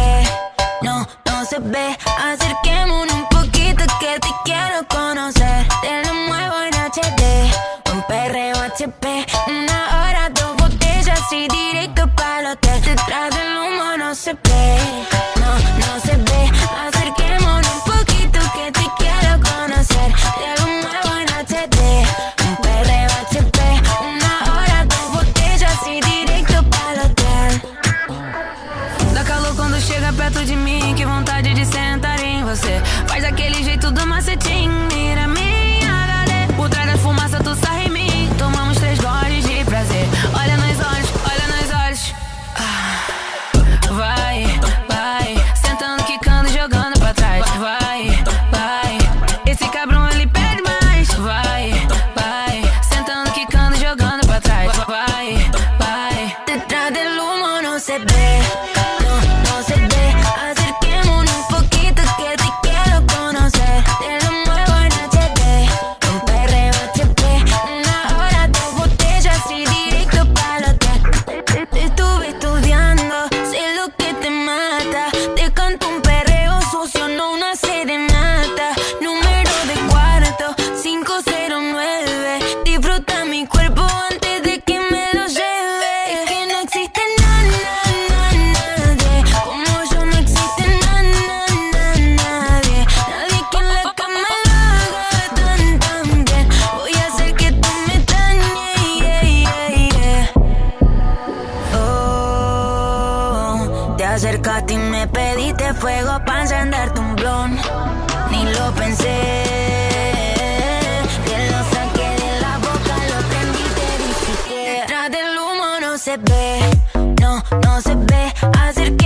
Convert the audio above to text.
ve, no se ve. Acerquémonos un poquito que te quiero conocer. Te lo muevo en HD, un perreo HP. 1 hora, 2 botellas y directo para el hotel. Detrás del humo no se ve, no se ve. Acerquémonos un poquito que te quiero conocer. Te lo muevo en HD, un perreo HP. 1 hora, 2 botellas e direito para o hotel. Dá calor quando chega perto de mim, que vontade de sentar em você. Faz aquele jeito do macetinho, mira minha HD. Por trás da fumaça tu sai em mim, tomamos 3 goles de prazer. Olha nos olhos, olha nos olhos. Vai, vai, sentando, quicando, jogando pra trás. Vai, vai, esse cabrão ele pede mais. Vai, vai, sentando, quicando, jogando pra trás. Vai, vai. Detrás del humo no se ve, no se ve. Acerquémonos un poquito que te quiero conocer. Te lo muevo en HD, un perreo HP. 1 hora, 2 botellas y directo para el hotel. Te estuve estudiando, sé lo que te mata. Te canto un perreo sucio, no una serenata. Número de cuarto, 509. Disfruta mi cuerpo antes de que me lo lleve. Es que no existe nadie como yo, no existe nadie. Nadie que en la cama lo haga tan bien. Voy a hacer que tú me dañes. Oh, te acercaste y me pediste fuego para encenderte un blon. Ni lo pensé, te lo saqué de la boca, lo prendí, te dije que detrás del humo no se ve, no se ve. Acerca